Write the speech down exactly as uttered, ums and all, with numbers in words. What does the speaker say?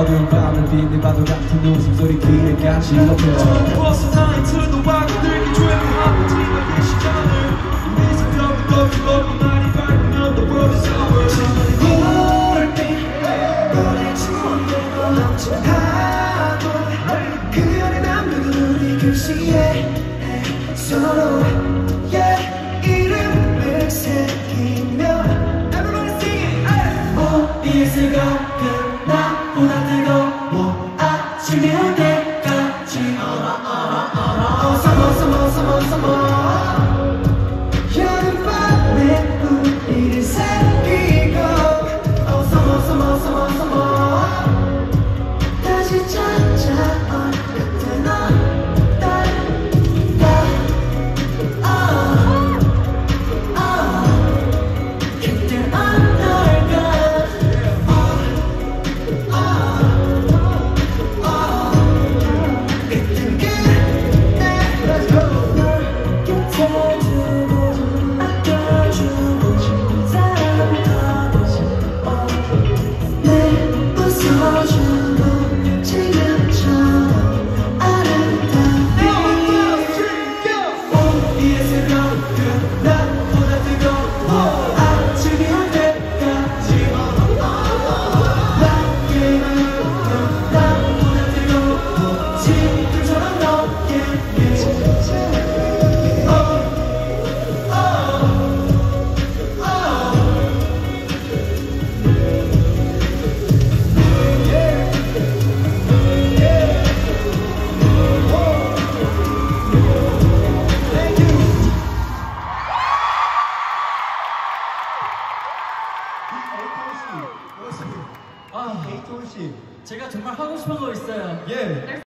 어두운 밤을 빛내 파도 같은 웃음소리 귀에 같이 높여 벗어나 into the wild 들기 조용한 지난 이 시간을 우리 새벽을 걷기 걷고 날이 밝으면 the world is ours 볼빛 너의 추억으로 넘쳐나고 그 안에 남는 우리 글씨에 서로의 이름을 새기며 Everybody sing it! 어디에서 가끔 나보다 뜨거워 아침이 올 때까지 어서 어서 어서 어서 어서 여름밤에 우리를 새기고 어서 어서 어서 어서 다시 찾아올 그때 넌 아, 제가 정말 하고 싶은 거 있어요. 예.